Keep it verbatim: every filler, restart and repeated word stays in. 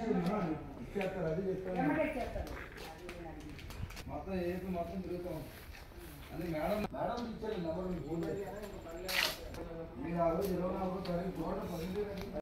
ఇచ్చేస్తారు అది చెప్తాను మొత్తం ఏపీ మొత్తం తిరుగుతాం అది మేడం మేడం ఇచ్చారు నెంబర్ మీరు ఆ రోజు ఇరవై నాలుగు తారీఖు